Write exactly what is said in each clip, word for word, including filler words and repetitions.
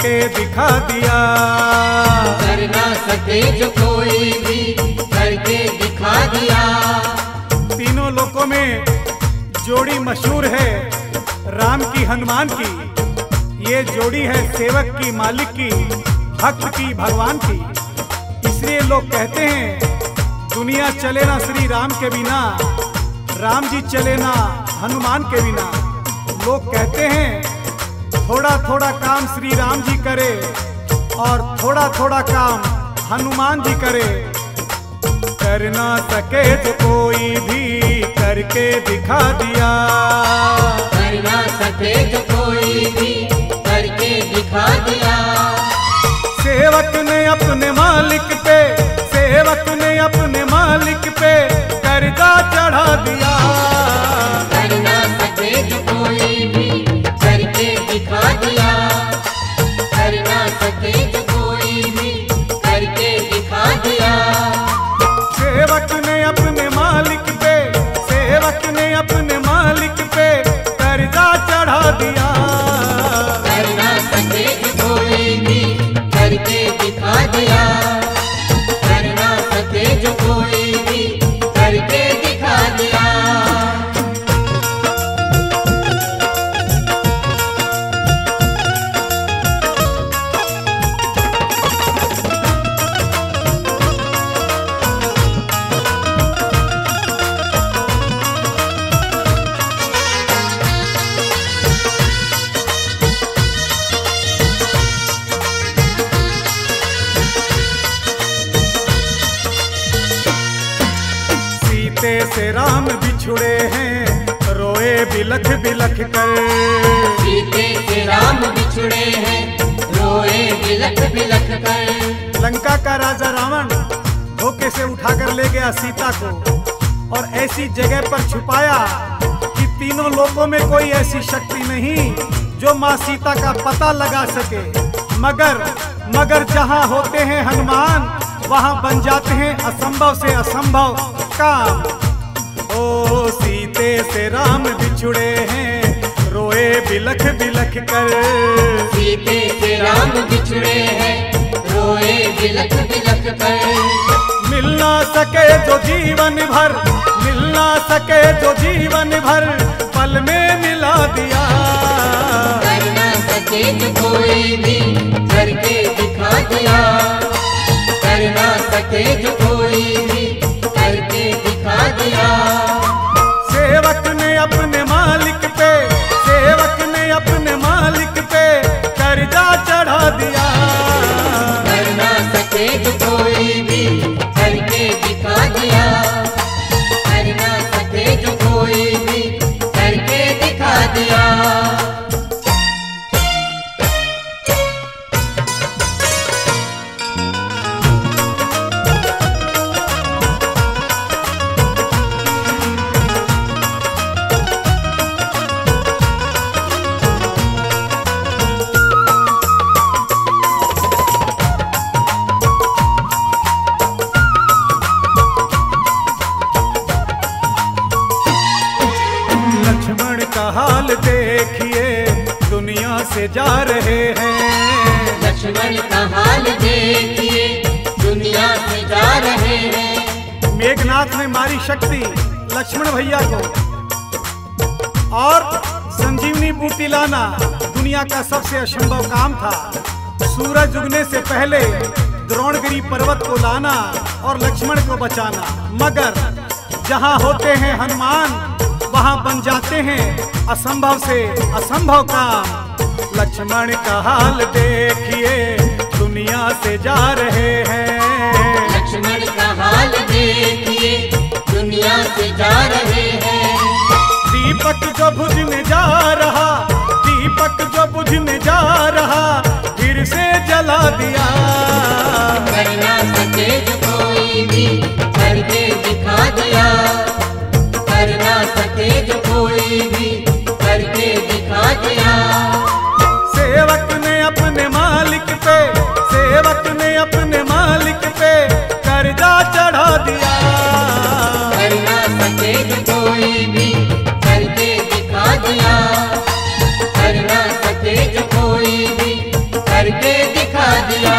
करके दिखा दिया। कर ना सके जो कोई भी करके दिखा दिया। तीनों लोकों में जोड़ी मशहूर है राम की हनुमान की। ये जोड़ी है सेवक की मालिक की, भक्त की भगवान की। इसलिए लोग कहते हैं दुनिया चले ना श्री राम के बिना, राम जी चले ना हनुमान के बिना। लोग कहते हैं थोड़ा थोड़ा काम श्री राम जी करे और थोड़ा थोड़ा काम हनुमान जी करे। कर ना सके तो कोई भी करके दिखा दिया। कर ना सके जो कोई भी करके दिखा दिया। सेवक ने अपने मालिक पे, सेवक ने अपने मालिक पे कर्जा चढ़ा दिया। कर ना सके जो कोई भी करके दिखा दिया। कर ना सके जो कोई भी करके दिखा दिया। सेवक ने अपने मालिक पे, सेवक ने अपने मालिक पे कर्जा चढ़ा दिया। कर ना सके जो कोई भी करके दिखा दिया। कर ना सके जो कोई भी करके दिखा दिया। सीते से राम बिछुड़े हैं रोए बिलख बिलख कर। सीते से राम बिछुड़े हैं रोए बिलख बिलख कर। लंका का राजा रावण धोखे से उठाकर ले गया सीता को और ऐसी जगह पर छुपाया कि तीनों लोकों में कोई ऐसी शक्ति नहीं जो माँ सीता का पता लगा सके। मगर मगर जहाँ होते हैं हनुमान वहाँ बन जाते हैं असंभव से असंभव काम। ओ सीते से राम बिछुड़े हैं रोए बिलख बिलख कर। सीते से राम बिछुड़े हैं रोए बिलख बिलख कर। मिल ना सके जो जीवन भर, मिल ना सके जो जीवन भर पल में मिला दिया। कर ना सके जो कोई भी करके दिखा दिया। कर ना सके जो कोई भी करके दिखा दिया। सेवक ने अपने मालिक पे, सेवक ने अपने मालिक पे कर्जा चढ़ा दिया। कर ना सके जो कोई भी करके दिखा दिया। कर ना सके जो कोई भी करके दिखा दिया। लक्ष्मण का हाल देखिए दुनिया से जा रहे हैं। लक्ष्मण का हाल देखिए दुनिया से जा रहे हैं। मेघनाथ ने मारी शक्ति लक्ष्मण भैया को और संजीवनी बूटी लाना दुनिया का सबसे असंभव काम था। सूरज उगने से पहले द्रोणगिरी पर्वत को लाना और लक्ष्मण को बचाना। मगर जहाँ होते हैं हनुमान वहाँ बन जाते हैं असंभव से असंभव काम। लक्ष्मण का हाल देखिए दुनिया से जा रहे हैं। लक्ष्मण का हाल देखिए दुनिया से जा रहे हैं। दीपक जो बुझने जा रहा, दीपक जो बुझने जा रहा फिर से जला दिया। कर ना सके जो कोई भी करके दिखा दिया। कर ना सके जो कोई भी करके दिखा दिया। सेवक ने अपने मालिक पे, सेवक ने अपने मालिक पे कर्जा चढ़ा दिया। कर ना सके जो कोई भी करके दिखा दिया। करके दिखा दिया।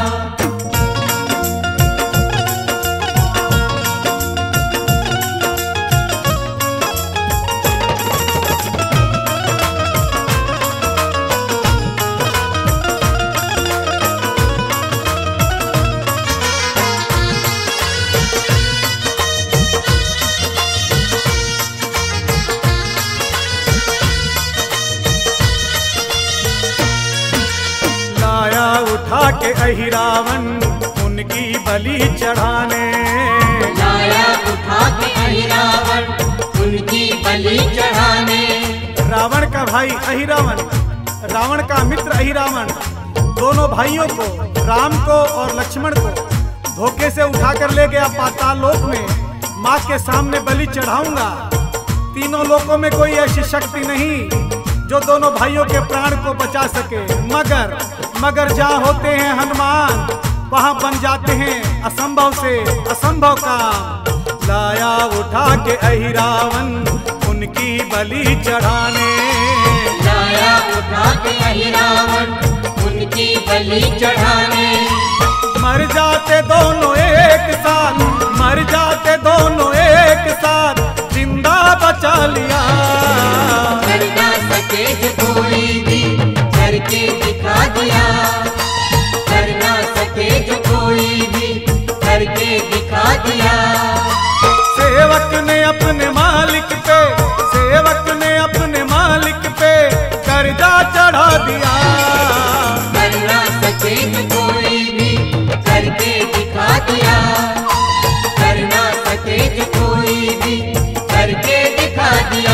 उठा के अहिरावण उनकी बलि चढ़ाने, लाया उठा के अहिरावण उनकी बलि चढ़ाने। रावण का भाई अहिरावण, रावण का मित्र अहिरावण, दोनों भाइयों को, राम को और लक्ष्मण को धोखे से उठा कर ले गया पाताल लोक में। माँ के सामने बलि चढ़ाऊंगा। तीनों लोकों में कोई ऐसी शक्ति नहीं जो दोनों भाइयों के प्राण को बचा सके, मगर मगर जहाँ होते हैं हनुमान वहाँ बन जाते हैं असंभव से असंभव काम। लाया उठा के अहिरावण उनकी बलि चढ़ाने, लाया उठा के अहिरावण उनकी बलि चढ़ाने। मर जाते दोनों एक साथ, मर जाते दोनों एक साथ, जिंदा बचा लिया। कर ना सके जो कोई भी करके दिखा दिया, कर ना सके जो कोई भी करके दिखा दिया। सेवक ने अपने मालिक पे, सेवक ने अपने मालिक पे कर्जा चढ़ा दिया। कर ना सके जो कोई भी करके दिखा दिया, कर ना सके जो कोई भी करके दिखा दिया।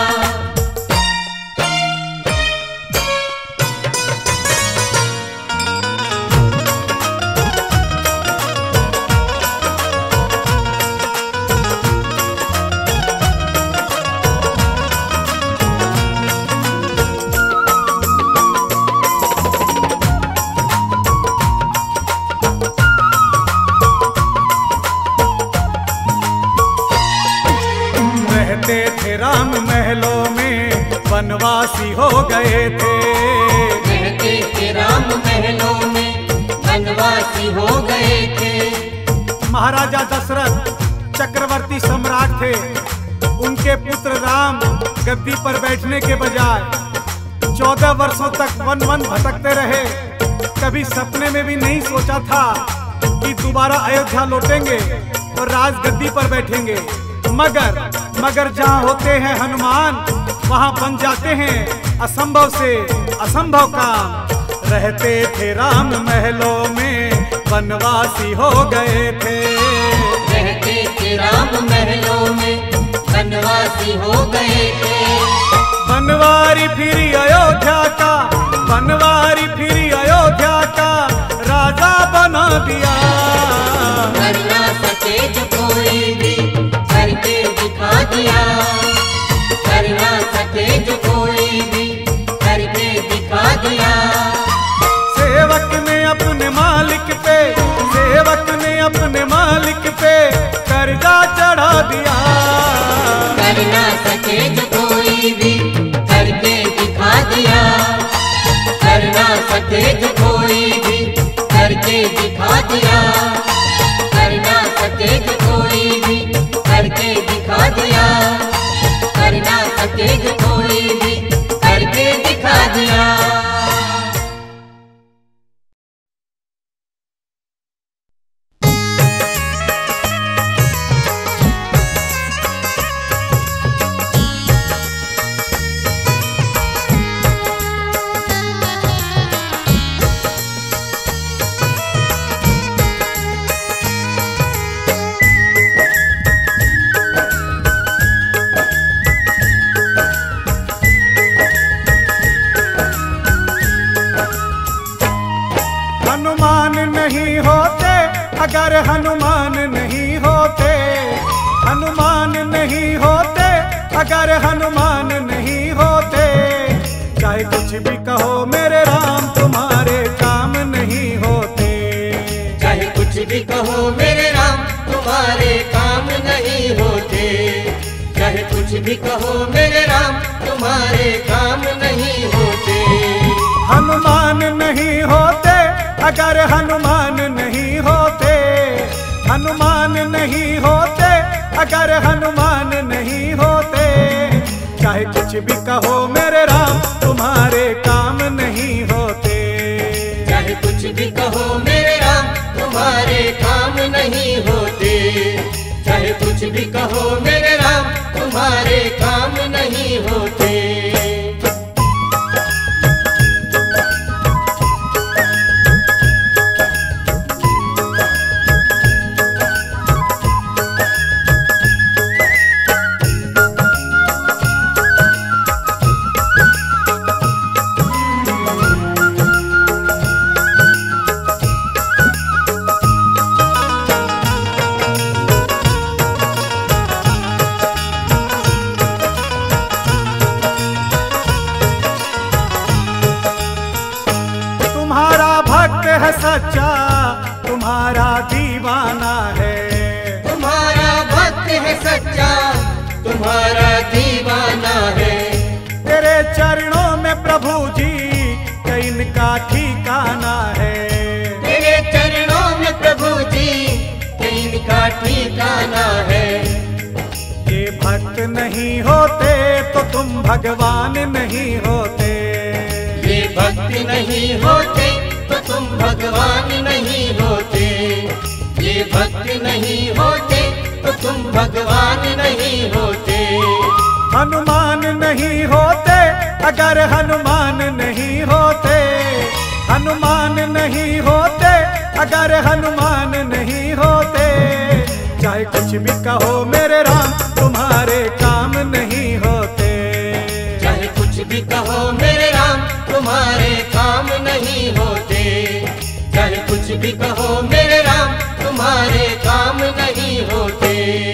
राम महलों में वनवासी हो गए थे, रहते थे राम महलों में वनवासी हो गए थे। महाराजा दशरथ चक्रवर्ती सम्राट थे। उनके पुत्र राम गद्दी पर बैठने के बजाय चौदह वर्षों तक वन वन भटकते रहे। कभी सपने में भी नहीं सोचा था कि दोबारा अयोध्या लौटेंगे और राजगद्दी पर बैठेंगे, मगर मगर जहाँ होते हैं हनुमान वहाँ बन जाते हैं असंभव से असंभव काम। रहते थे राम महलों में वनवासी हो गए थे, रहते थे राम महलों में वनवासी हो गए थे। बनवारी फिरी अयोध्या का, बनवारी फिरी अयोध्या का राजा बना दिया। कर ना सके जो कोई भी करके दिखा दिया, कर ना सके जो कोई भी करके दिखा दिया। सेवक ने अपने मालिक पे, सेवक ने अपने मालिक पे कर्जा चढ़ा दिया। कर ना सके जो कोई भी करके दिखा दिया, कर ना सके जो कोई भी करके दिखा दिया, कर ना सके जो कोई भी करके दिखा दिया, कर ना सके जो कोई भी करके दिखा दिया। अगर हनुमान नहीं होते, हनुमान नहीं होते, अगर हनुमान नहीं होते, चाहे कुछ भी कहो मेरे राम तुम्हारे काम नहीं होते। चाहे कुछ भी कहो मेरे राम तुम्हारे काम नहीं होते, चाहे कुछ भी कहो मेरे राम तुम्हारे काम नहीं होते। हनुमान नहीं होते अगर हनुमान नहीं होते, हनुमान नहीं होते, अगर हनुमान नहीं होते। चाहे कुछ भी कहो मेरे राम, तुम्हारे काम नहीं होते। चाहे कुछ भी कहो मेरे राम, तुम्हारे काम नहीं होते। चाहे कुछ भी कहो मेरे राम, तुम्हारे काम नहीं होते। है सच्चा, तुम्हारा दीवाना है। तुम्हारा भक्त है सच्चा, तुम्हारा दीवाना है। तेरे चरणों में प्रभु जी कहीं इनका ठिकाना है। तेरे चरणों में प्रभु जी कहीं इनका ठिकाना है। ये भक्त नहीं होते तो तुम भगवान नहीं होते। ये भक्त नहीं होते तो तुम भगवान नहीं होते। ये भक्त नहीं होते तो तुम भगवान नहीं होते। हनुमान नहीं होते, अगर हनुमान नहीं होते। हनुमान नहीं होते, अगर हनुमान नहीं होते। चाहे कुछ भी कहो मेरे राम, तुम्हारे काम नहीं होते। चाहे कुछ भी कहो मेरे राम, तुम्हारे काम नहीं होते। चाहे कुछ भी कहो मेरे राम, तुम्हारे काम नहीं होते।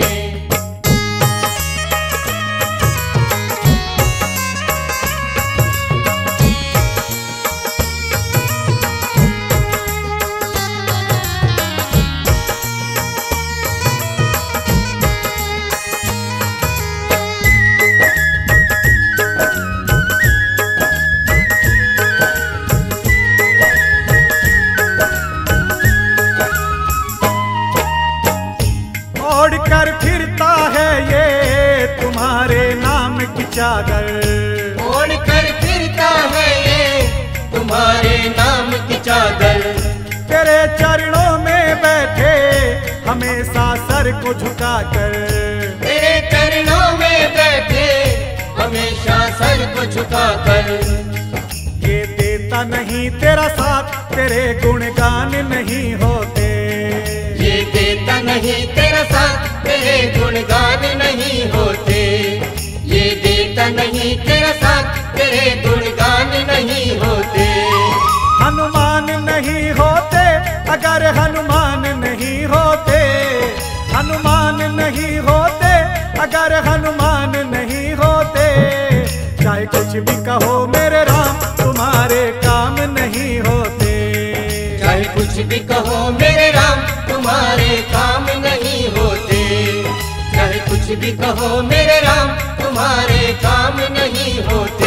कर फिरता है ये तुम्हारे नाम की चादर। ओढ़ कर फिरता है ये तुम्हारे नाम की चादर। तेरे चरणों में बैठे हमेशा सर को झुकाकर। तेरे चरणों में बैठे हमेशा सर को झुकाकर। ये देता नहीं तेरा साथ, तेरे गुणगान नहीं होते। ये देता नहीं तेरा साथ, तेरे गुणगान नहीं होते। ये देता नहीं तेरा साथ, तेरे गुणगान नहीं होते। हनुमान नहीं होते, अगर हनुमान नहीं होते। हनुमान नहीं होते, अगर हनुमान नहीं होते। चाहे कुछ भी कहो मेरे राम, तुम्हारे काम नहीं होते। चाहे कुछ भी कहो मेरे राम, तुम्हारे काम नहीं होते। चाहे कुछ भी कहो मेरे राम, तुम्हारे काम नहीं होते।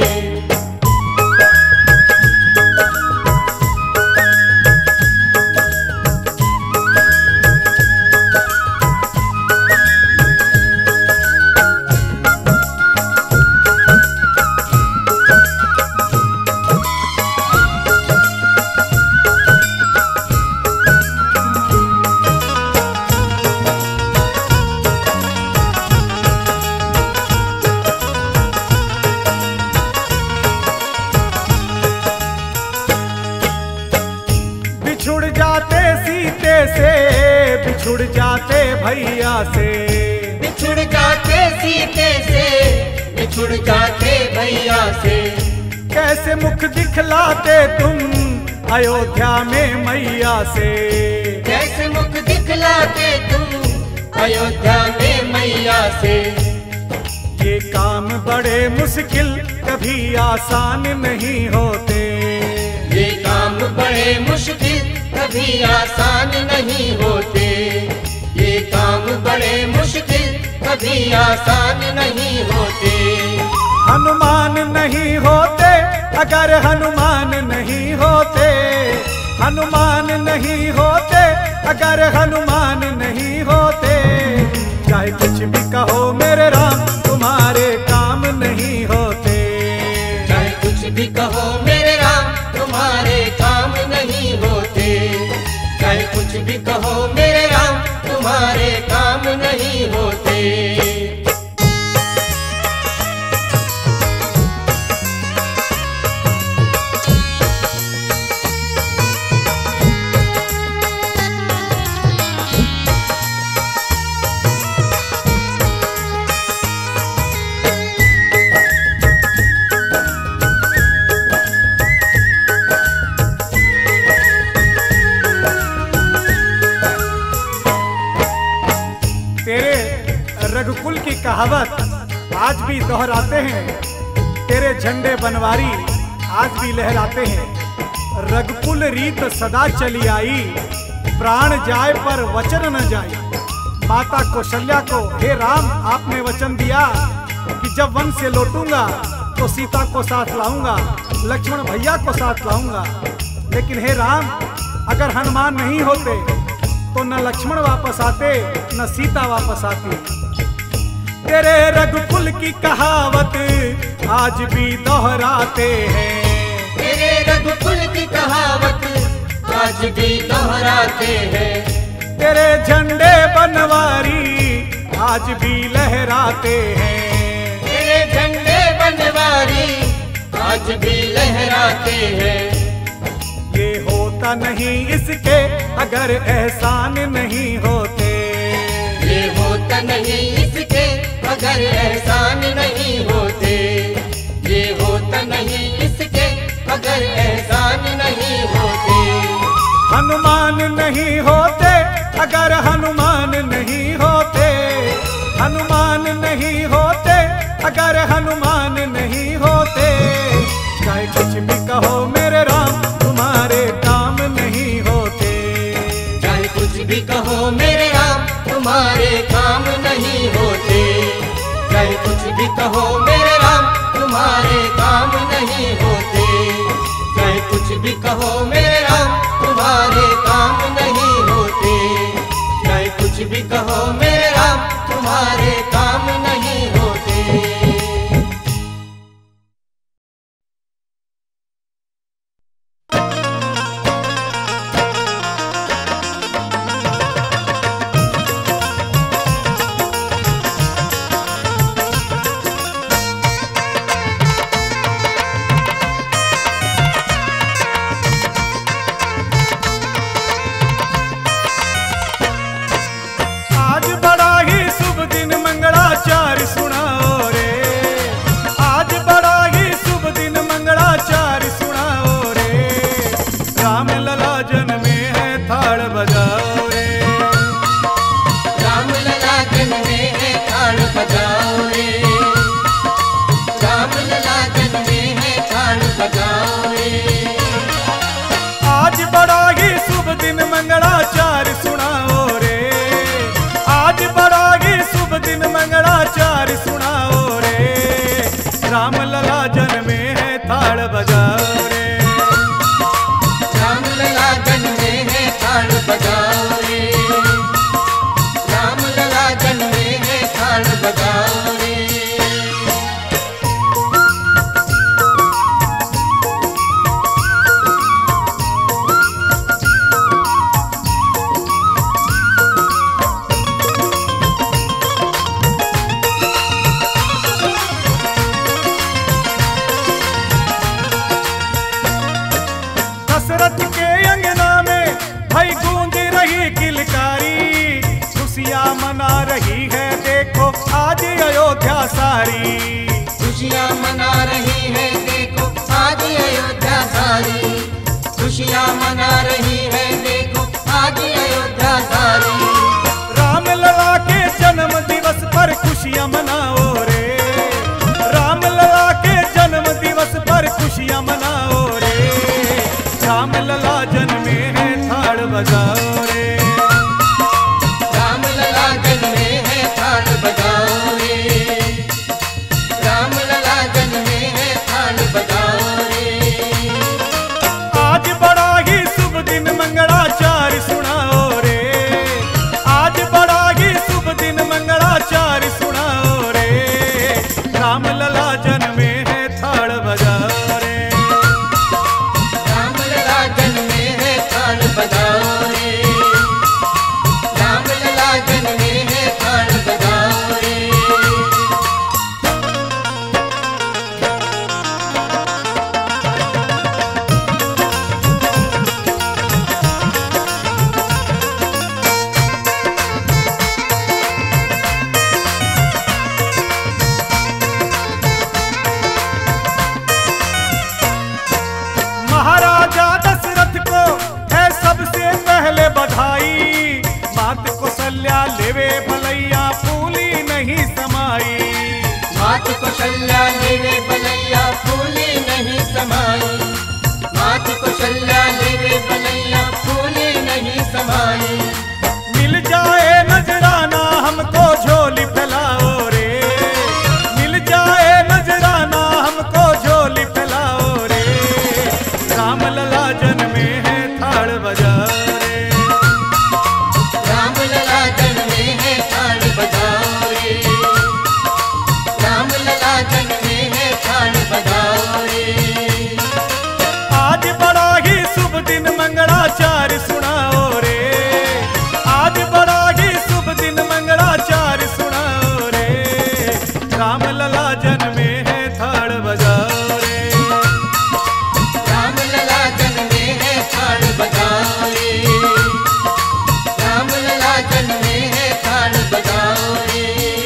बिछुड़ जाते सीते से, बिछुड़ जाते भैया से। बिछुड़ जाते सीते से, बिछुड़ जाते भैया से। कैसे मुख दिखलाते तुम अयोध्या में मैया से। कैसे मुख दिखलाते तुम अयोध्या में मैया से। ये काम बड़े मुश्किल कभी आसान नहीं होते। ये काम बड़े मुश्किल कभी आसान नहीं होते। ये काम बड़े मुश्किल कभी आसान नहीं होते। हनुमान नहीं होते, अगर हनुमान नहीं होते। हनुमान नहीं होते, अगर हनुमान नहीं होते, चाहे कुछ भी कहो मेरे राम तुम्हारे काम नहीं होते। चाहे कुछ भी कहो मेरे राम तुम्हारे काम नहीं होते। चाहे कुछ भी कहो मेरे राम तुम्हारे काम नहीं होते। रघुकुल की कहावत आज भी दोहराते हैं, तेरे झंडे बनवारी आज भी लहराते हैं। रघुकुल रीत सदा चली आई, प्राण जाए पर वचन न जाए। माता कौशल्या को हे राम आपने वचन दिया कि जब वन से लौटूंगा तो सीता को साथ लाऊंगा, लक्ष्मण भैया को साथ लाऊंगा। लेकिन हे राम अगर हनुमान नहीं होते तो न लक्ष्मण वापस आते न सीता वापस आती। तेरे रघुकुल की कहावत आज भी दोहराते हैं। तेरे रघुकुल की कहावत आज भी दोहराते हैं। तेरे झंडे बनवारी आज भी लहराते हैं। तेरे झंडे बनवारी आज भी लहराते हैं। ये होता नहीं इसके अगर एहसान नहीं होते। ये होता नहीं इसके अगर एहसान नहीं होते। ये होता नहीं इसके अगर एहसान नहीं होते। हनुमान नहीं होते, अगर हनुमान नहीं होते। हनुमान नहीं होते, अगर हनुमान नहीं होते। चाहे कुछ भी कहो मेरे राम तुम्हारे काम नहीं होते। चाहे कुछ भी कहो मेरे राम तुम्हारे काम नहीं होते। चाहे कुछ भी कहो मेरे राम तुम्हारे काम नहीं होते। चाहे कुछ भी कहो मेरे राम तुम्हारे काम नहीं होते। चाहे कुछ भी कहो मेरे राम तुम्हारे काम नहीं होते। खुशियाँ मना रही है देखो आज अयोध्या सारी। खुशियाँ मना रही है देखो आज अयोध्या सारी। राम लला के जन्म दिवस पर खुशियाँ मनाओ रे। राम लला के जन्म दिवस पर खुशियाँ मनाओ रे। राम लला जन्मे है थाल बजाओ रे। राम लला जन्मे है थाल बजाओ रे। राम लला जन्मे है थाल बजाओ रे। आज बड़ा ही शुभ दिन थाल बजाओ रे। राम लला जन्मे है थाल बजाओ रे। राम लला जन्मे है थाल बजाओ रे। आज बड़ा ही शुभ दिन मंगलाचार सुनाओ रे। आज बड़ा ही शुभ दिन मंगलाचार सुनाओ रे। राम लला जन्मे है थाल बजाओ रे। राम लला जन्मे है थाल बजाओ रे। राम लला जन्मे है थाल बजाओ रे।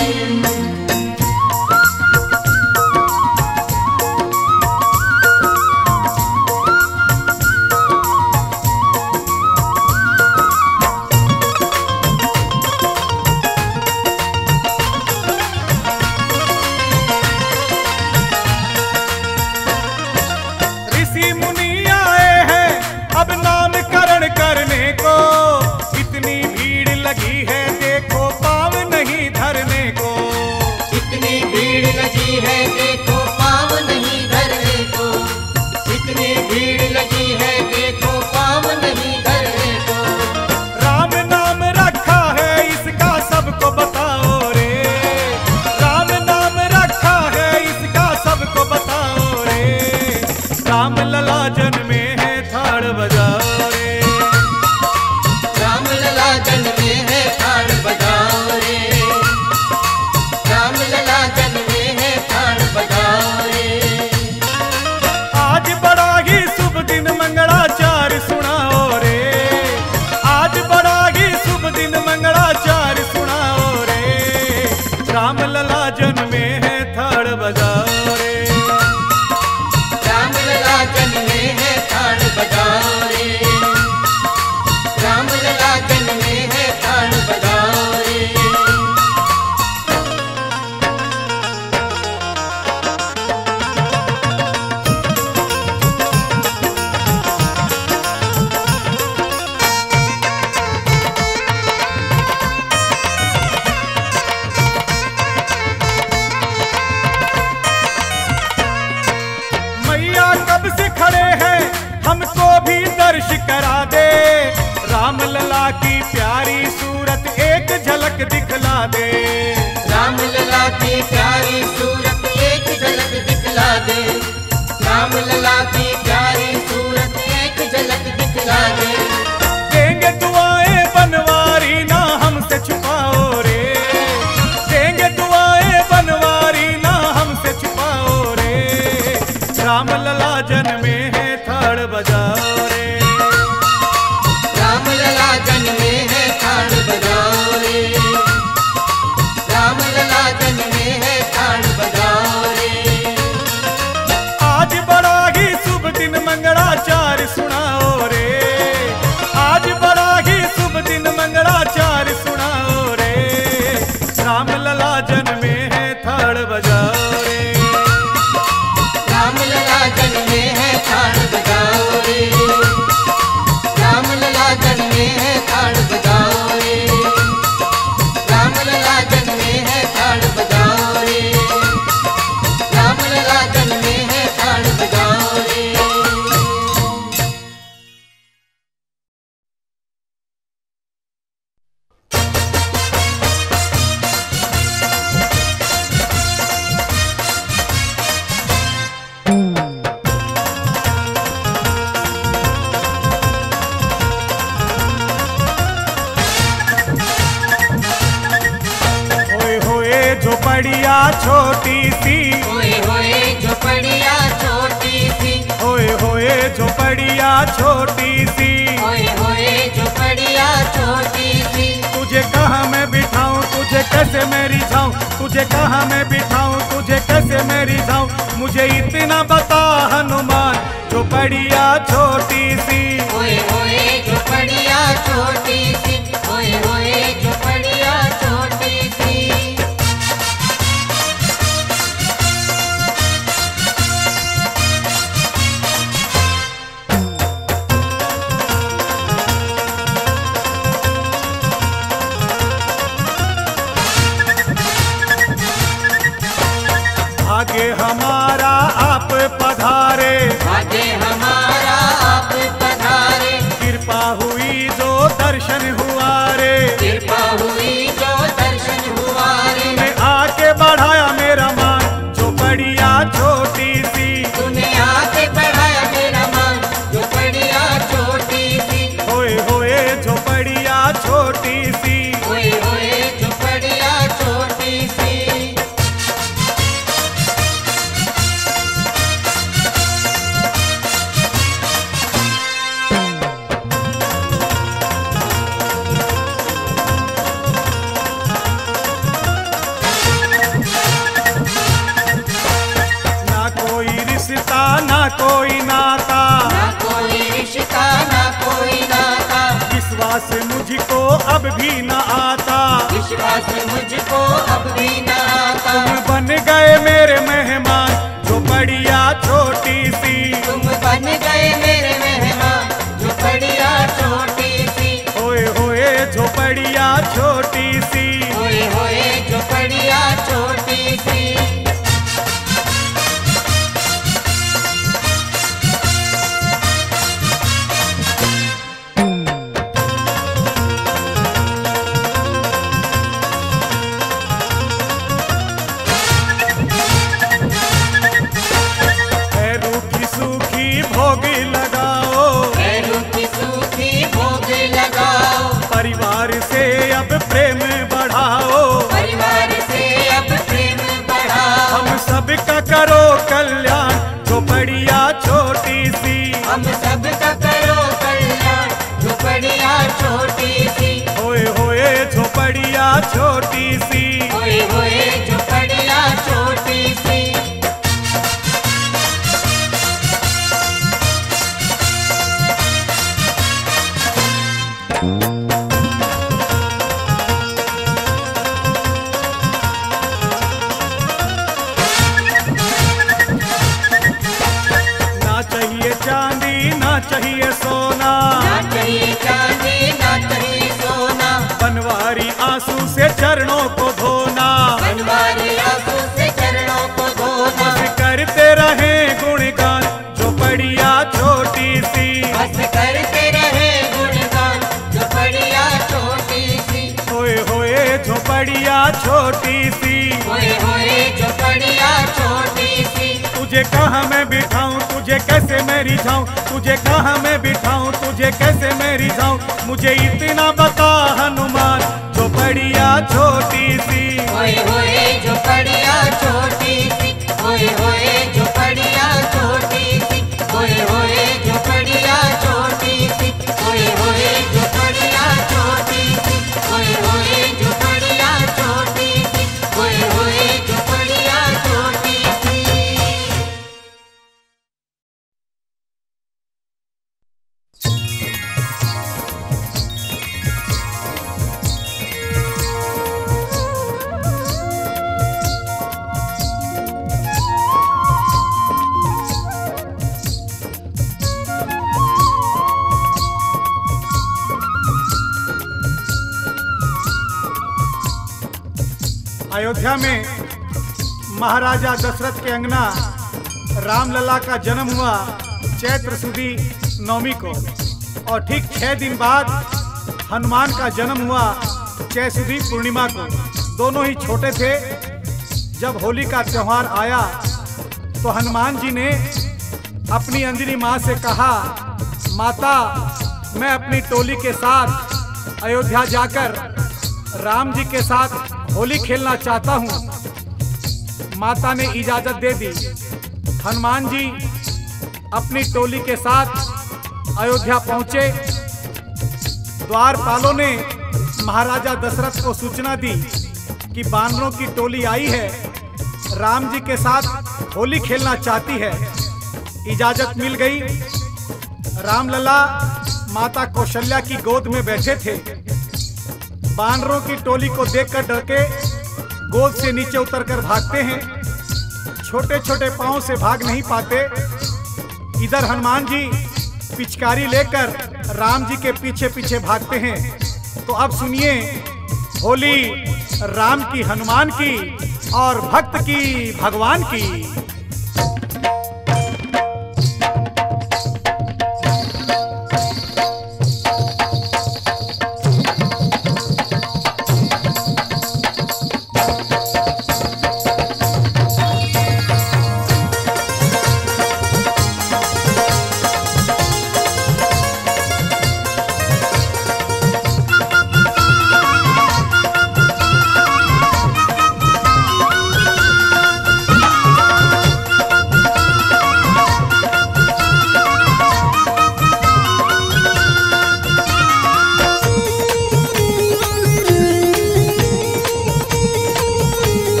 ऋषि मुनि आए हैं अब नामकरण करने को। इतनी भीड़ लगी है देखो पाँव नहीं धरने को। इतनी भीड़ लगी है देखो पाँव नहीं धरने को। इतनी भीड़ लगी है देखो पाँव नहीं धरने को। राम नाम रखा है इसका सबको बताओ रे। राम नाम रखा है इसका सबको बताओ रे। राम लला जन्मे है थाल बजाओ रे। राम लला जन्मे है थाल बजाओ रे। राम लला जन्मे है थाल बजाओ रे। आज बड़ा ही शुभ दिन मंगलाचार सुनाओ रे। आज बड़ा ही शुभ दिन मंगलाचार सुनाओ रे। राम लला जन्मे है थाल बजाओ रे। राम लला जन्मे है थाल बजाओ रे। राम लला जन्मे है थाल बजाओ रे। मैया कब से खड़े हैं हमको भी दर्श करा दे। राम लला की प्यारी सूरत एक झलक दिखला दे। राम लला की प्यारी सूरत एक झलक दिखला दे। राम लला की प्यारी सूरत एक झलक दिखला दे। देंगे दुआएं बनवारी ना हमसे छुपाओ रे। देंगे दुआएं बनवारी ना हमसे छुपाओ रे। राम लला जन्मे है थाल बजाओ रे। राम लला जन्मे है थाल बजाओ रे। राम लला जन्मे है थाल बजाओ रे। आज बड़ा ही शुभ दिन मंगलाचार सुनाओ रे। आज बड़ा ही शुभ दिन मंगलाचार सुनाओ रे। राम लला जन्मे है थाल बजाओ रे। राम लला जन्मे है थाल बजाओ रे। राम लला जन्मे है थाल बजाओ रे। राम लला जन्मे है थाल बजाओ रे। राम लला जन्मे है थाल बजाओ रे। होए होए झोपड़िया छोटी सी। होए होए झोपड़िया छोटी सी। होए होए झोपड़िया छोटी सी। होए होए झोपड़िया छोटी सी। तुझे कहाँ मैं बिठाऊं तुझे कैसे मैं रिझाऊं। तुझे कहाँ मैं बिठाऊं तुझे कैसे मैं रिझाऊं। मुझे इतना बता हनुमान झोपड़िया छोटी सी। होए होए झोपड़िया छोटी सी। होए होए झोपड़िया छोटी सी। भाग्य हमारा आप पधारे। भाग्य हमारा आप पधारे। कृपा हुई जो दर्शन हुआ रे, कृपा हुई जो दर्शन हुआ रे। तूने आके बढ़ाया मेरा मान झोपड़िया छोटी सी, तूने आके बढ़ाया मेरा मान झोपड़िया छोटी सी। होए होए झोपड़िया छोटी सी, होए होए झोपड़िया छोटी सी। ना कोई नाता, ना कोई रिश्ता, ना कोई नाता। विश्वास मुझको अब भी न आता, विश्वास मुझको अब भी न आता। तुम बन गए मेरे मेहमान झोपड़िया छोटी सी, तुम बन गए मेरे मेहमान झोपड़िया छोटी सी। होए होए झोपड़िया छोटी सी, होए होए झोपड़िया छोटी सी। भोग लगाओ, रूखी सूखी भोग लगाओ। परिवार से अब प्रेम बढ़ाओ, परिवार से अब प्रेम बढ़ाओ। हम सबका करो कल्याण झोपड़िया छोटी सी, हम सबका करो कल्याण झोपड़िया छोटी सी। होए होए झोपड़िया छोटी सी, होए होए झोपड़िया छोटी सी। ना चाहिए चांदी ना चाहिए सोना, ना चाहिए चांदी ना चाहिए सोना। बनवारी आंसू से चरणों को धोना, बनवारी आंसू से चरणों को धोना। बस करते रहे गुणगान झोपड़िया छोटी सी, बस करते रहे गुणगान झोपड़िया छोटी सी। होए होए झोपड़िया छोटी सी, होए होए झोपड़िया छोटी सी। तुझे कहाँ मैं बिठाऊं तुझे कैसे मैं रिझाऊं, तुझे कहाँ मैं बिठाऊं तुझे कैसे मैं रिझाऊं, मुझे इतना बता हनुमान झोपड़िया छोटी सी। होए होए झोपड़िया छोटी सी। होए होए झोपड़िया छोटी सी। होए होए झोपड़िया छोटी सी। होए होए झोपड़िया छोटी सी। होए होए झोपड़िया छोटी सी। होए होए झोपड़िया छोटी सी। अयोध्या में महाराजा दशरथ के अंगना रामलला का जन्म हुआ चैत्र सुदी नवमी को, और ठीक छह दिन बाद हनुमान का जन्म हुआ चैत्र सुदी पूर्णिमा को। दोनों ही छोटे थे। जब होली का त्योहार आया तो हनुमान जी ने अपनी अंजनी माँ से कहा, माता मैं अपनी टोली के साथ अयोध्या जाकर राम जी के साथ होली खेलना चाहता हूँ। माता ने इजाजत दे दी। हनुमान जी अपनी टोली के साथ अयोध्या पहुंचे। द्वारपालों ने महाराजा दशरथ को सूचना दी कि बानरों की टोली आई है, राम जी के साथ होली खेलना चाहती है। इजाजत मिल गई। रामलला माता कौशल्या की गोद में बैठे थे। बानरों की टोली को देखकर डर के गोद से नीचे उतरकर भागते हैं। छोटे छोटे पांव से भाग नहीं पाते। इधर हनुमान जी पिचकारी लेकर राम जी के पीछे पीछे भागते हैं। तो अब सुनिए होली राम की, हनुमान की और भक्त की, भगवान की।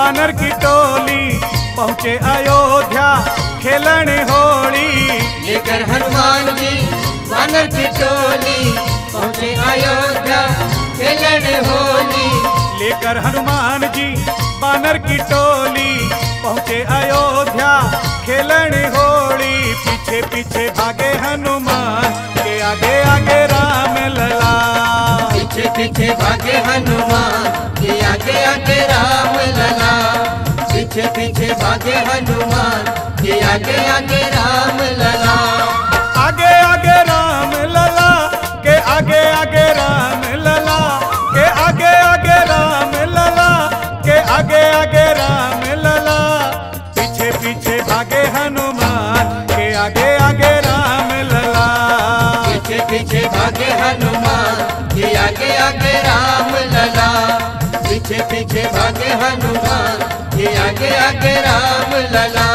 बानर की टोली पहुँचे अयोध्या खेलने होली। लेकर हनुमान जी वानर की टोली पहुँचे अयोध्या खेलने होली। लेकर हनुमान जी बानर की टोली पहुँचे अयोध्या खेलने होली। पीछे पीछे भागे हनुमान के आगे आगे राम लला। पीछे पीछे भागे हनुमान के आगे आगे राम लला। पीछे पीछे भागे हनुमान के आगे आगे राम लला। आगे आगे राम लला के आगे आगे राम लला के आगे आगे राम लला के आगे आगे राम लला। पीछे पीछे भागे हनुमान के आगे आगे राम लला। पीछे पीछे भागे हनुमान के आगे आगे राम लला। पीछे पीछे भागे हनुमान के आगे आगे राम लला।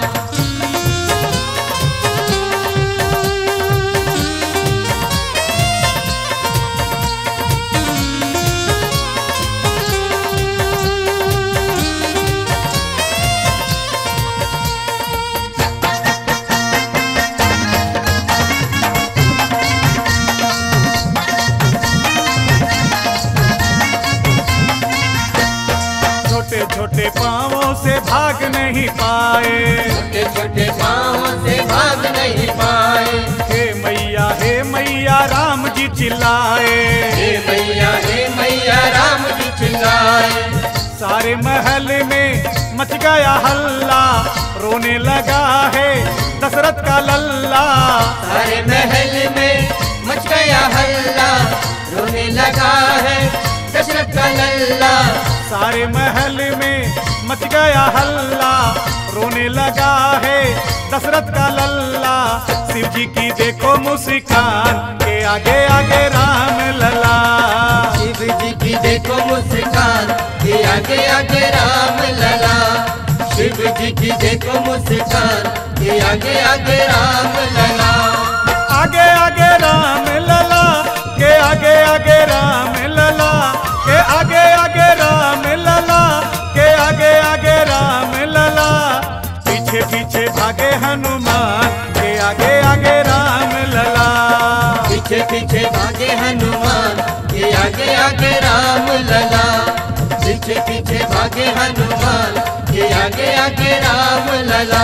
छोटे छोटे पाँवों से भाग नहीं पाए। छोटे छोटे पाँव से भाग नहीं पाए। हे मैया हे मैया राम जी चिल्लाए। हे मैया हे मैया राम जी चिल्लाए। सारे महल में मच गया हल्ला रोने लगा है दशरथ का लल्ला। सारे महल में मच गया हल्ला रोने लगा है दशरथ का लल्ला। सारे महल में मच गया हल्ला रोने लगा है दशरथ का लल्ला। शिव जी की देखो मुस्कान के आगे आगे राम लला। शिव जी की देखो मुस्कान के आगे आगे राम लला। शिव जी की देखो मुस्कान के आगे आगे राम लला। आगे आगे राम लला के आगे आगे राम लला के आगे आगे राम लला के आगे आगे राम लला। पीछे पीछे भागे हनुमान के आगे आगे राम लला। पीछे पीछे भागे हनुमान के आगे आगे राम लला। पीछे पीछे भागे हनुमान के आगे आगे राम लला।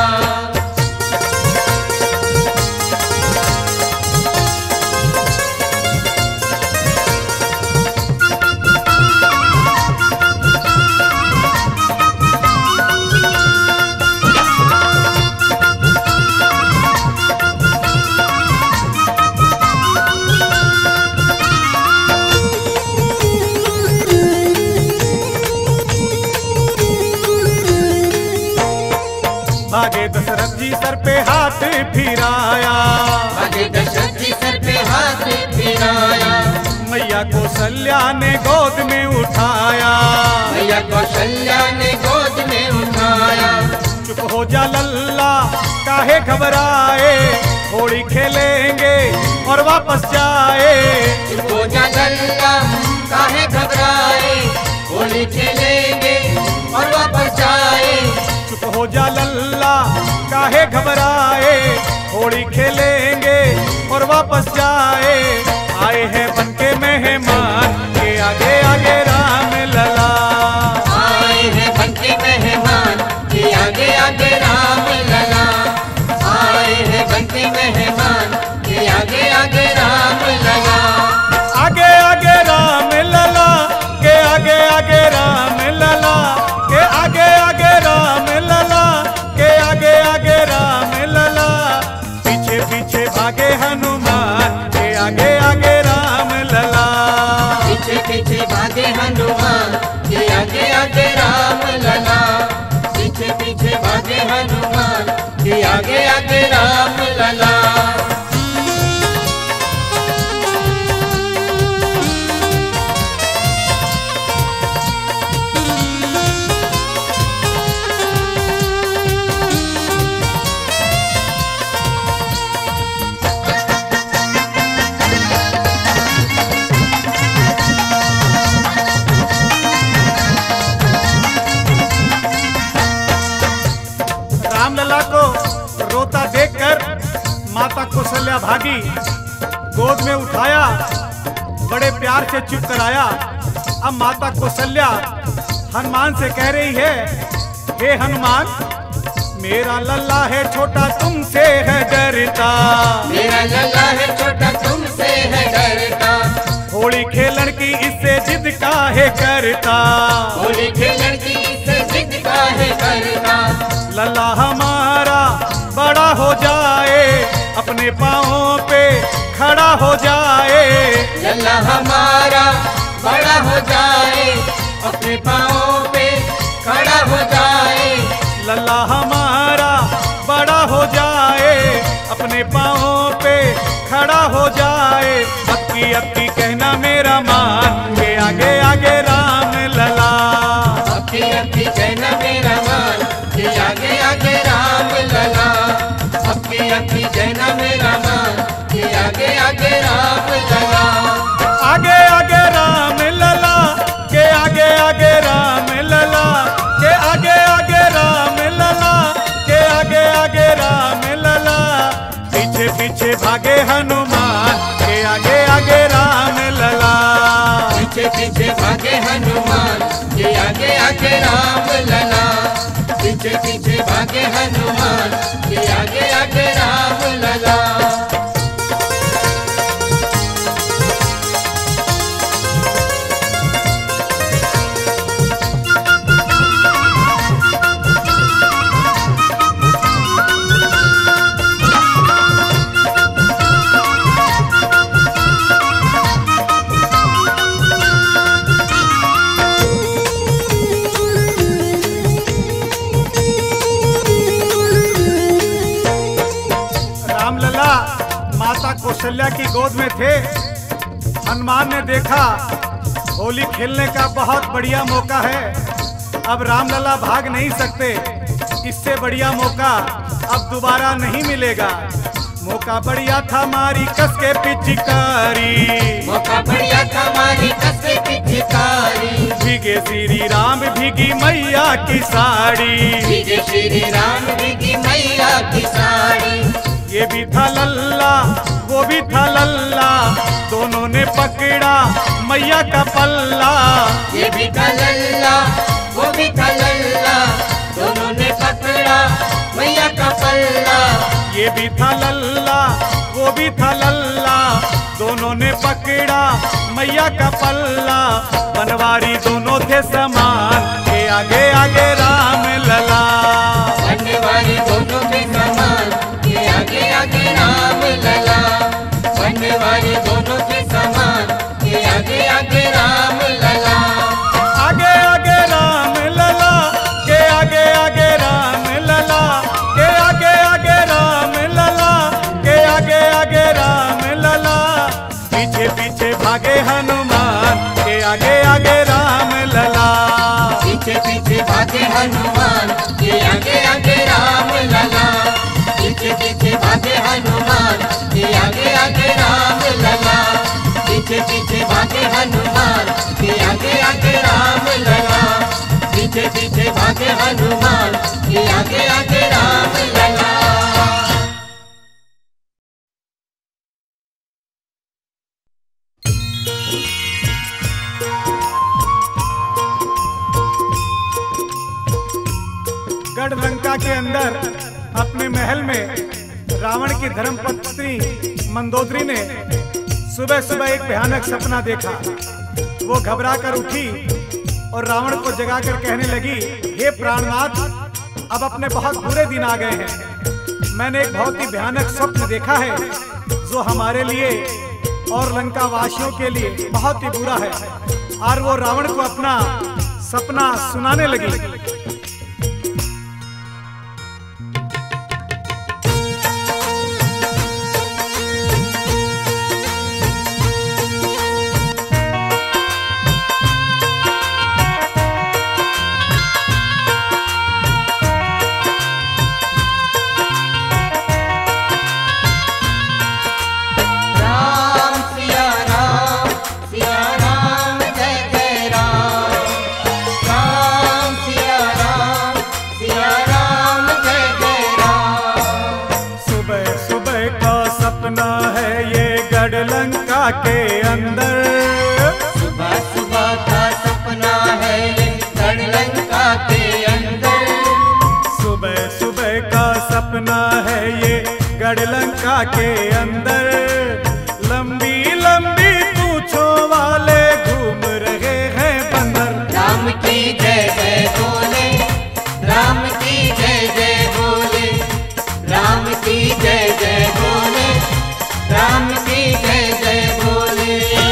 भागे दशरथ जी सर पे हाथ फिराया। भागे दशरथ जी सर पे हाथ फिराया। मैया कौशल्या ने गोद में उठाया। मैया कौशल्या ने गोद में उठाया। चुप हो जा लल्ला काहे घबराए होली खेलेंगे और वापस जाए। चुप हो जा लल्ला काहे घबराए होली खेलेंगे और वापस जाए। चुप हो जा लल्ला काहे घबराए होली खेलेंगे और वापस जाए। आए हैं बनके मेहमान के आगे आगे राम लला। आए हैं बनके मेहमान के आगे आगे राम लला। आए हैं बनके मेहमान के आगे आगे राम लला। आगे आगे राम लला के आगे आगे राम लला के आगे आगे राम लला के आगे आगे राम लला। पीछे पीछे भागे हनुमान के आगे आगे राम लला। पीछे पीछे भागे हनुमान के आगे आगे राम लला। पीछे पीछे भागे हनुमान के आगे आगे राम लला। कौशल्या भागी, गोद में उठाया, बड़े प्यार से चुप कराया। अब माता कौशल्या हनुमान से कह रही है, हे हनुमान, मेरा लल्ला है छोटा तुमसे है डरता, मेरा लल्ला है छोटा तुमसे है डरता, होली खेलन की इससे जिद काहे करता, होली खेलन की इससे जिद काहे करता। लल्ला हमारा बड़ा हो जाए, अपने पाँवों पे खड़ा हो जाए, लल्ला हमारा बड़ा हो जाए, अपने पाँवों पे खड़ा हो जाए, लल्ला हमारा बड़ा हो जाए, अपने पाँवों पे खड़ा हो जाए। अक्की अक्की कहना मेरा मान, के आगे आगे राम लला, अक्की अक्की कहना मेरा मान, के आगे आगे राम लला, अक्की अक्की कहना मेरा मान, के आगे आगे राम लला, आगे आगे राम लला, के आगे आगे राम लला, के आगे आगे राम लला, के आगे आगे राम लला, पीछे पीछे भागे हनुमान, के आगे आगे राम लला, पीछे पीछे भागे हनुमान, के आगे आगे राम लला, पीछे पीछे भागे हनुमान, के आगे आगे राम लला। माता कौशल्या की गोद में थे। हनुमान ने देखा होली खेलने का बहुत बढ़िया मौका है, अब रामलला भाग नहीं सकते, इससे बढ़िया मौका अब दोबारा नहीं मिलेगा। मौका बढ़िया था मारी कस के पिचकारी, मौका बढ़िया था मारी कस के पिचकारी, भीगे श्री राम भीगी मैया की साड़ी, भीगे श्री राम भीगी मैया की साड़ी। ये भी था लल्ला वो भी था लल्ला, दोनों ने पकड़ा मैया का पल्ला, ये भी था लल्ला वो भी था लल्ला, दोनों ने पकड़ा मैया का पल्ला, ये भी था लल्ला वो भी था लल्ला, दोनों ने पकड़ा मैया का पल्ला। बनवारी दोनों थे समान, के आगे आगे राम लला, बनवारी दोनों थे समान, के आगे आगे राम लला, बनवारी दोनों थे समान, के आगे आगे राम लला, आगे आगे राम लला, के आगे आगे राम लला, के आगे आगे राम लला, के आगे आगे राम लला, पीछे पीछे भागे हनुमान, के आगे आगे राम लला, पीछे पीछे भागे हनुमान, के आगे आगे राम लला, पीछे पीछे भागे हनुमान, के आगे आगे राम लला, पीछे पीछे भागे हनुमान, के आगे आगे राम लला, पीछे पीछे भागे हनुमान, के आगे आगे राम लला। गढ़ लंका के अंदर अपने महल में रावण की धर्मपत्नी मंदोदरी ने सुबह सुबह एक भयानक सपना देखा। वो घबरा कर उठी और रावण को जगाकर कहने लगी, हे प्राणनाथ, अब अपने बहुत बुरे दिन आ गए हैं। मैंने एक बहुत ही भयानक स्वप्न देखा है जो हमारे लिए और लंका वासियों के लिए बहुत ही बुरा है। और वो रावण को अपना सपना सुनाने लगी। राम सिया के अंदर। सुबह सुबह का सपना है ये गढ़ लंका के अंदर। सुबह सुबह का सपना है ये गढ़ लंका के अंदर। लंबी लंबी पूंछों वाले घूम रहे हैं बंदर। राम की जय जय बोले, राम की जय जय बोले, राम की जय जय बोले, राम की जय जय बोले।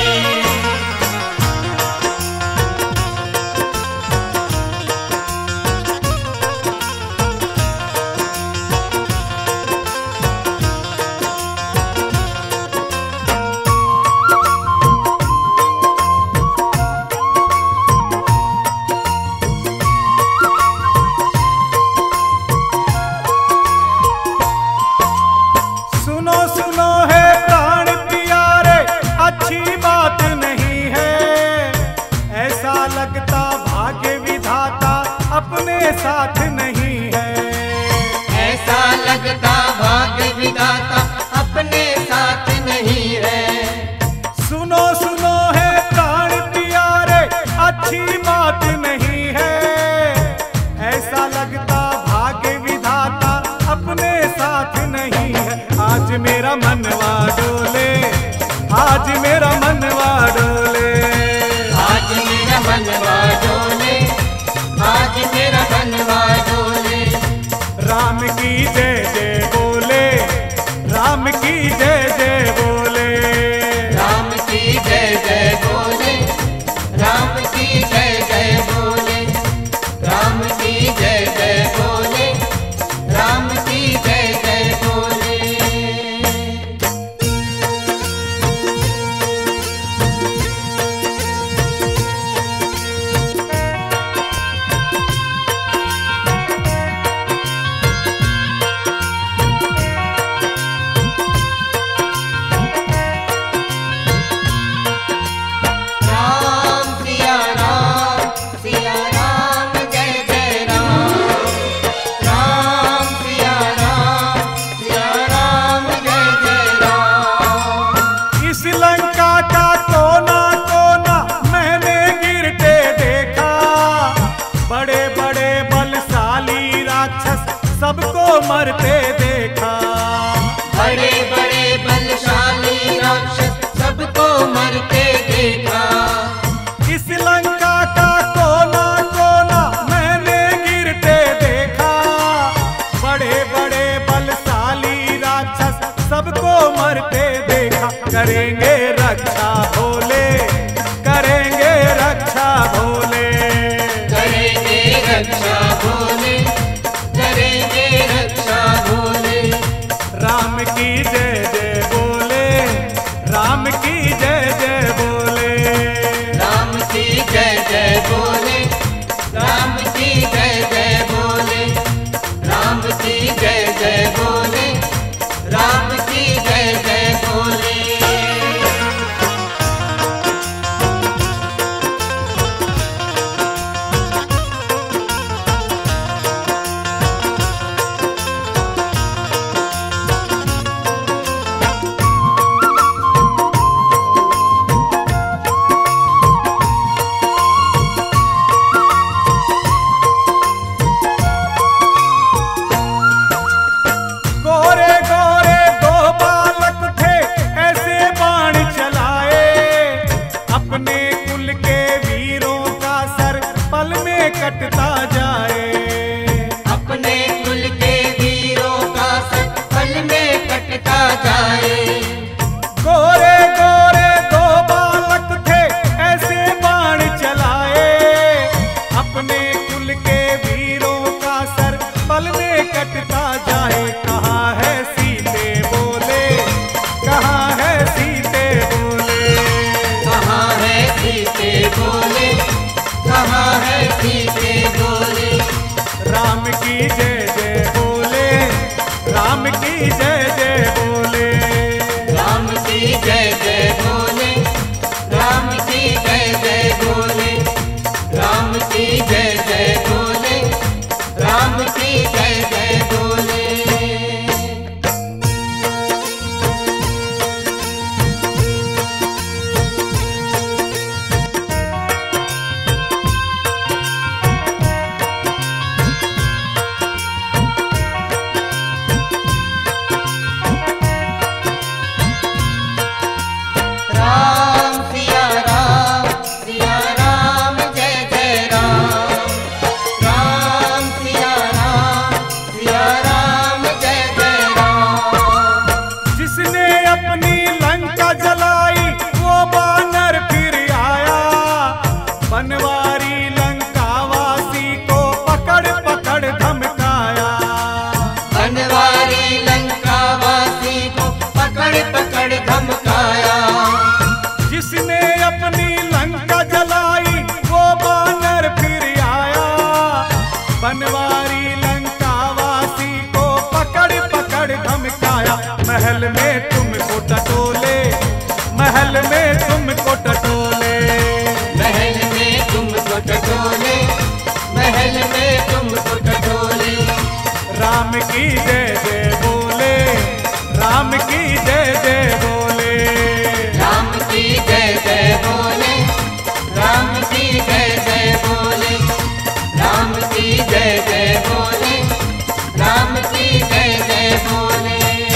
सुनो सुनो है प्राण प्यारे, अच्छी बात नहीं है। ऐसा लगता भाग्य विधाता अपने साथ नहीं है। ऐसा लगता भाग्य विधाता अपने साथ नहीं है। सुनो सुनो है प्राण प्यारे, अच्छी बात नहीं है। ऐसा लगता भाग्य विधाता अपने साथ नहीं है। आज मेरा मनवा डोले, आज मेरा मनवा डोले। आज मेरा मनवा डोले, आज मेरा मनवा डोले। राम की जय जय बोले, राम की जय जय बोले। राम की जय जय बोले, राम की जय जय बोले, राम की जय जय बोले, राम की जय जय बोले। राम सिया राम, सिया राम जय जय राम। राम सिया राम, सिया राम जय जय राम। इस लंका का कोना कोना मैंने गिरते देखा। बड़े बड़े बलशाली राक्षस सबको मरते देखा। बड़े बड़े बलशाली राक्षस सबको मरते देखा। इस लंका का कोना कोना मैंने गिरते देखा। बड़े बड़े बलशाली राक्षस सबको मरते देखा। करेंगे रक्षा भोले, करेंगे रक्षा भोले। करेंगे रक्षा भोले, करेंगे रक्षा भोले। राम की जय जय बोले, राम की जय जय बोले। राम की जय जय बोले, राम की जय जय बोले, राम की जय जय बोले, राम की जय जय बोले। गोरे गोरे दो बालक थे, ऐसे बाण चलाए। अपने कुल के वीरों का सर पल में कटता जाए। अपने कुल के वीरों का सर पल में कटता जाए। गोरे गोरे दो बालक थे, ऐसे बाण चलाए। अपने कुल के वीरों का सर पल में कटता जाए। कहाँ है सीते बोले, कहाँ है सीते बोले। कहाँ है सीते बोले, कहाँ है सीते बोले। राम की जय जय बोले, राम की जय जय बोले। राम की जय जय बोले, राम की जय जय बोले, राम की जय जय बोले, राम की जय जय बोले। खाया महल में तुमको टटोले, महल में तुमको टटोले, महल में तुमको टटोले, महल में तुमको टटोले। राम की जय जय बोले, राम की जय जय बोले, राम की जय जय बोले, राम की जय जय बोले, राम की जय जय बोले, राम की जय जय बोले।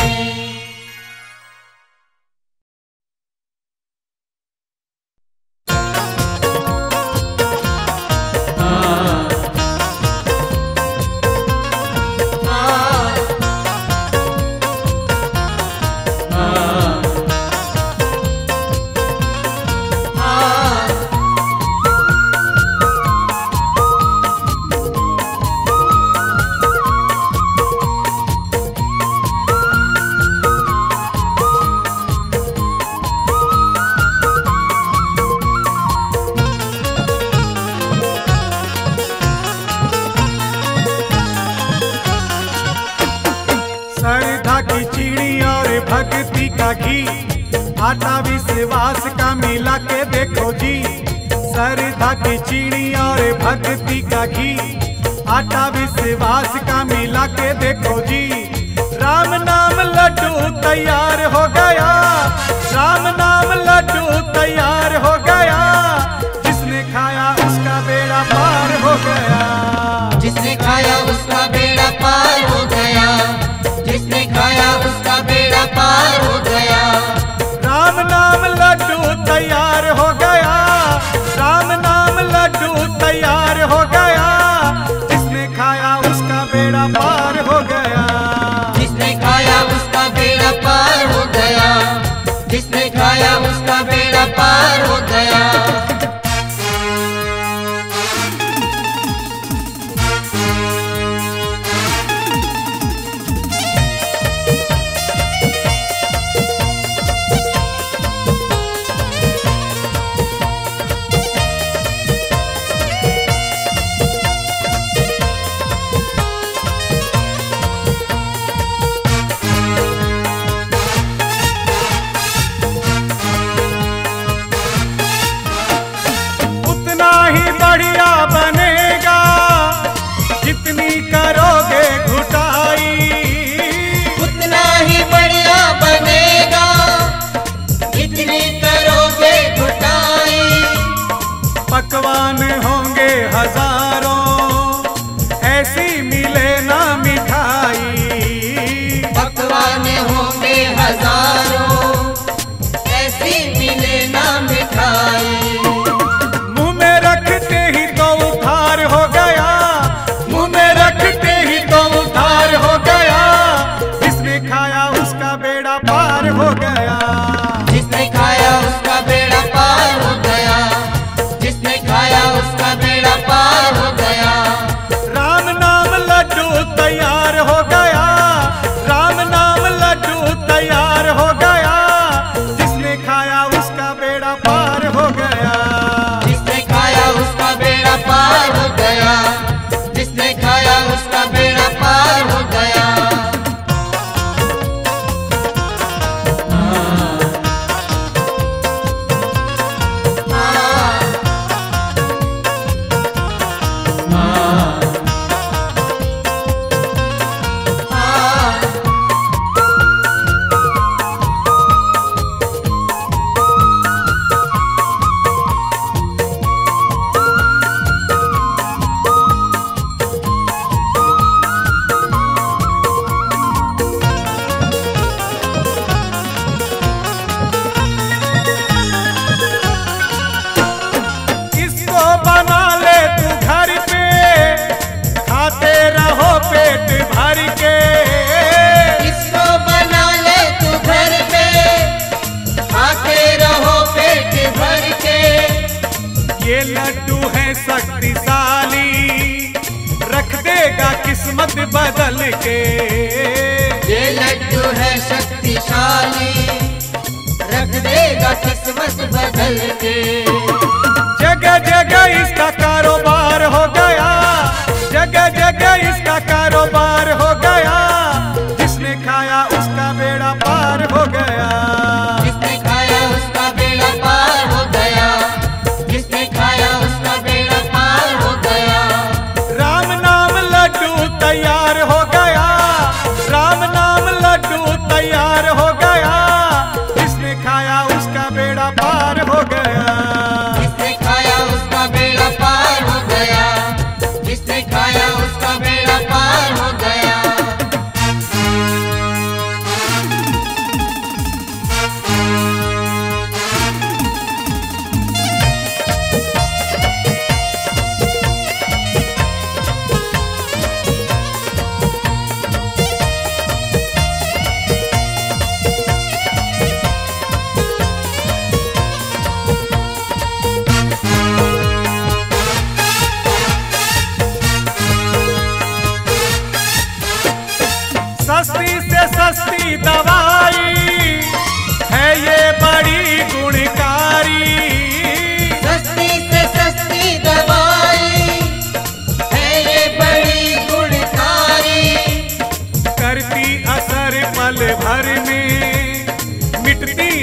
श्रद्धा की चीनी और भक्ति का घी, आटा विश्वास का मिला के देखो जी। श्रद्धा की चीनी और भक्ति का घी, आटा विश्वास का मिला के देखो जी। राम नाम लड्डू तैयार हो गया, राम नाम लड्डू तैयार हो गया। जिसने खाया उसका बेड़ा पार हो गया, जिसने खाया उसका बेड़ा पार हो गया, जिसने खाया उसका बेड़ा पार हो गया। राम नाम लड्डू तैयार हो गया, राम नाम लड्डू तैयार हो गया। जिसने खाया उसका बेड़ा पार हो गया, जिसने खाया उसका बेड़ा पार हो गया, जिसने खाया उसका बेड़ा पार हो गया। उतना ही बढ़िया बनेगा जितनी करोगे घुटाई, उतना ही बढ़िया बनेगा जितनी करोगे घुटाई। पकवान होंगे हजारों ऐसी मिले ना मिठाई, पकवान होंगे हजारों ऐसी मिले ना मिठाई। मुंह में रखते ही तो उधार हो गया, मुंह में रखते ही तो उधार हो गया। जिसने खाया उसका बेड़ा पार हो गया, जिसने खाया उसका बेड़ा पार हो गया, जिसने खाया उसका बेड़ा पार हो गया। राम नाम लड्डू तैयार हो गया, राम नाम लड्डू तैयार हो गया। जिसने खाया उसका बेड़ा पार हो गया, जिसने खाया उसका बेड़ा पार हो गया, जिसने खाया उसका बेड़ा पार हो गया। इसको बना ले तू घर पे, खाते रहो पेट भर के। इसको बना ले तू घर पे, खाते रहो पेट भर के। ये लड्डू है शक्तिशाली, रख देगा किस्मत बदल के। ये लड्डू है शक्तिशाली, रख देगा किस्मत बदल के। जगह जगह इसका कारोबार हो गया, जगह जगह इसका कारोबार हो गया। जिसने खाया उसका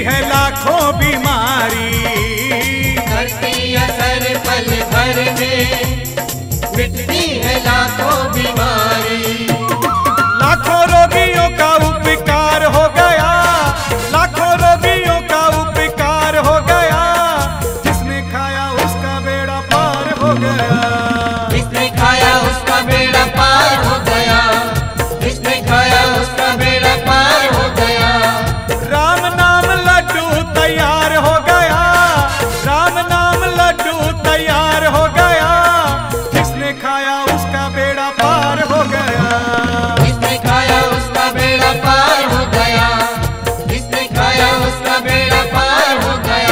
है लाखों बीमारी। करती असर पल भर में, मिटती है लाखों बीमारी। लाखों रोगियों का उपकार हो गया, लाखों रोगियों का उपकार हो गया। जिसने खाया उसका बेड़ा पार हो गया, जिसने खाया उसका बेड़ा पार हो गया, जिसने खाया उसका बेड़ा पार हो गया। राम नाम लड्डू तैयार हो गया, राम नाम लड्डू तैयार हो गया। जिसने खाया उसका बेड़ा पार हो गया, जिसने खाया उसका बेड़ा पार हो गया, जिसने खाया उसका बेड़ा पार हो गया।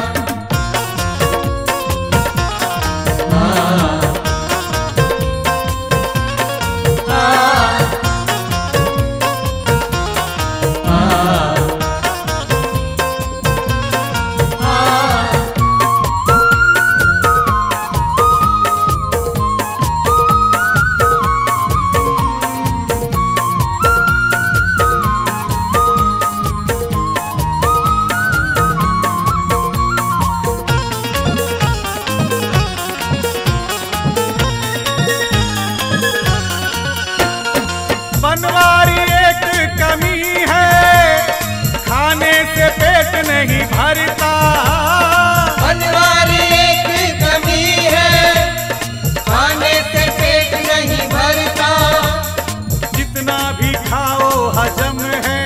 बनवारी एक कमी है, खाने से पेट नहीं भरता। बनवारी एक कमी है, खाने से पेट नहीं भरता। जितना भी खाओ हजम है,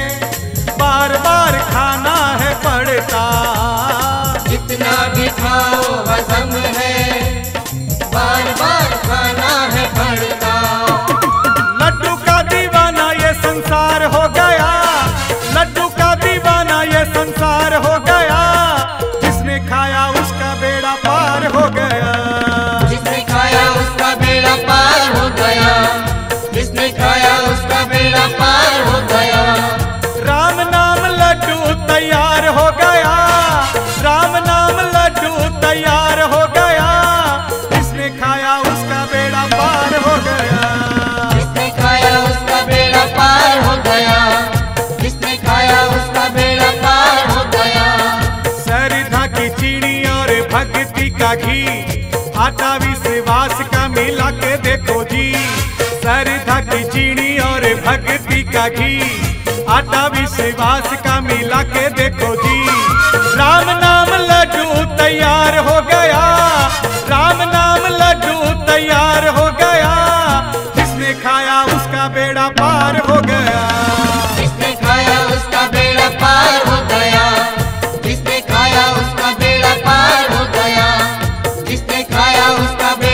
बार बार खाना है पड़ता। जितना भी खाओ हजम है, बार बार खाना है पड़ता। लड्डू का दीवाना ये संसार हो गया, लड्डू का दीवाना ये संसार हो गया। जिसने खाया उसका बेड़ा पार हो गया, जिसने खाया उसका बेड़ा पार हो गया, जिसने खाया उसका बेड़ा पार हो गया। राम नाम लड्डू तैयार हो गया, राम नाम लड्डू तैयार हो गया। जिसने खाया उसका बेड़ा पार हो गया, जिसने खाया उसका बेड़ा पार हो गया, जिसने खाया उसका बेड़ा पार हो गया। श्रद्धा की चीनी और भक्ति का घी, आटा विश्वास का मिला के देखो जी। श्रद्धा की चीनी और भक्ति का घी, आटा विश्वास का मिला के देखो जी। राम नाम लड्डू तैयार हो गया, राम नाम लड्डू तैयार हो गया। जिसने खाया उसका बेड़ा पार हो गया, जिसने खाया उसका बेड़ा पार हो गया, जिसने खाया उसका बेड़ा पार हो गया, जिसने खाया उसका बेड़ा